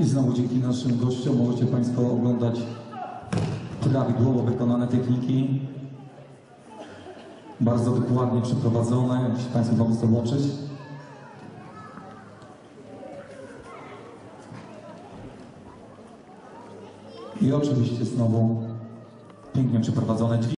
znowu dzięki naszym gościom możecie Państwo oglądać prawidłowo wykonane techniki. Bardzo dokładnie przeprowadzone, jeśli Państwo mogą to zobaczyć. I oczywiście znowu pięknie przeprowadzone.